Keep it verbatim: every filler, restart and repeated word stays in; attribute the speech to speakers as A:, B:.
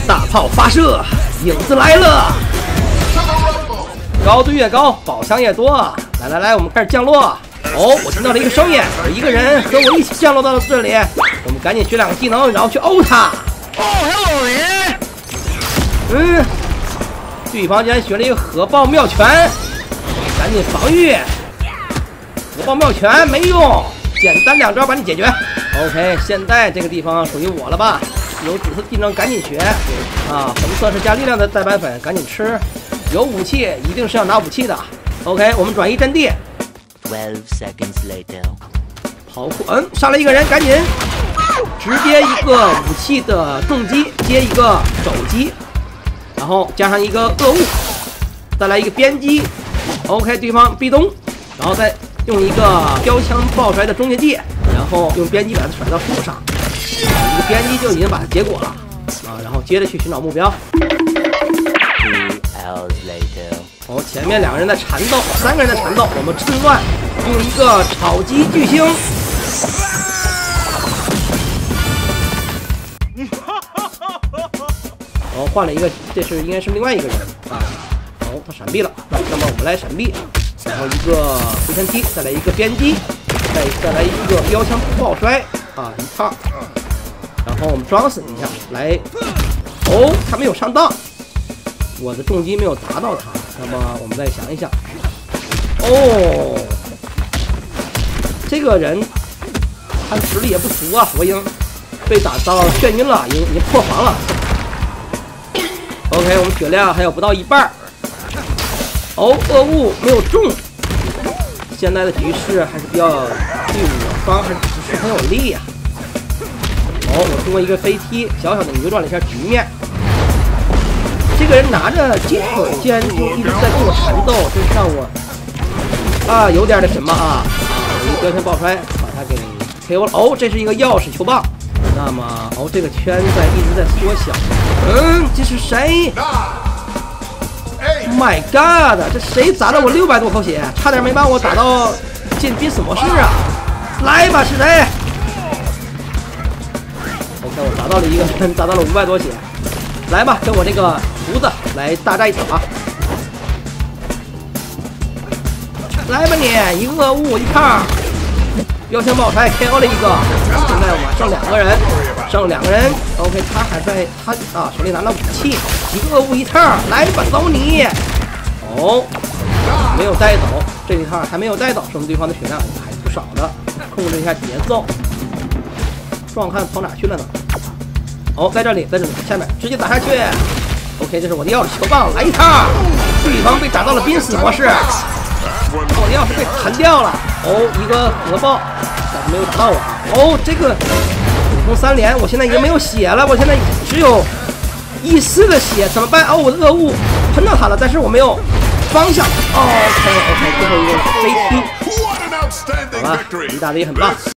A: 大炮发射，影子来了。高度越高，宝箱越多。来来来，我们开始降落。哦，我听到了一个声音，有一个人和我一起降落到了这里。我们赶紧学两个技能，然后去殴他。
B: 哦 ，hello 你。
A: 嗯，对方竟然学了一个核爆妙拳，赶紧防御。核爆妙拳没用，简单两招把你解决。OK， 现在这个地方属于我了吧？有紫色技能赶紧学啊！红色是加力量的代白粉，赶紧吃。有武器一定是要拿武器的。OK， 我们转移阵地。
C: Twelve seconds later，
A: 跑酷，嗯，上来一个人，赶紧直接一个武器的重击，接一个肘击，然后加上一个恶物，再来一个边击。OK， 对方壁咚，然后再用一个标枪爆出来的终结技，然后用边击把它甩到树上，一个边击就已经把它结果了啊，然后接着去寻找目标。
C: Two hours later，
A: 哦，前面两个人在缠斗，三个人在缠斗，我们趁乱用一个超级巨星。哦，换了一个，这是应该是另外一个人啊。哦，他闪避了，那么我们来闪避，然后一个回旋踢，再来一个边击，再再来一个标枪爆摔啊，一套，然后我们装死一下，来，哦，他没有上当，我的重击没有打到他，那么我们再想一想，哦，这个人他实力也不俗啊，我已经被打到眩晕了，已经已经破防了。OK， 我们血量还有不到一半。哦，恶物没有中。现在的局势还是比较对我方还是不是很有利呀、啊。哦，我通过一个飞踢，小小的扭转了一下局面。这个人拿着金手剑就一直在跟我缠斗，真是让我啊有点那什么啊啊！我一标签爆摔，把他给 K O 了。哦，这是一个钥匙球棒。那么，哦，这个圈在一直在缩小。嗯，这是谁 ？My God， 这谁砸了我六百多口血，差点没把我打到进濒死模式啊！来吧，是谁 ？OK， 我砸到了一个人，砸到了五百多血。来吧，跟我这个胡子来大战一场啊！来吧你，一个恶物一套。标枪爆拆 K O 了一个，现在我们剩两个人，剩两个人。OK， 他还在他啊手里拿了武器，一个恶物一套，来吧，走你！哦，没有带走，这一套还没有带走，说明对方的血量还是不少的。控制一下节奏，壮汉跑哪去了呢？哦，在这里，在这里，下面直接打下去。OK， 这是我的钥匙球棒，来一套，对方被打到了濒死模式。我的钥匙被弹掉了，哦，一个核爆，但是没有打到我。哦，这个普通三连，我现在已经没有血了，我现在只有一丝的血，怎么办？哦，我的恶物喷到他了，但是我没有方向。哦 ，OK OK， 最后一个飞踢，好了，你打的也很棒。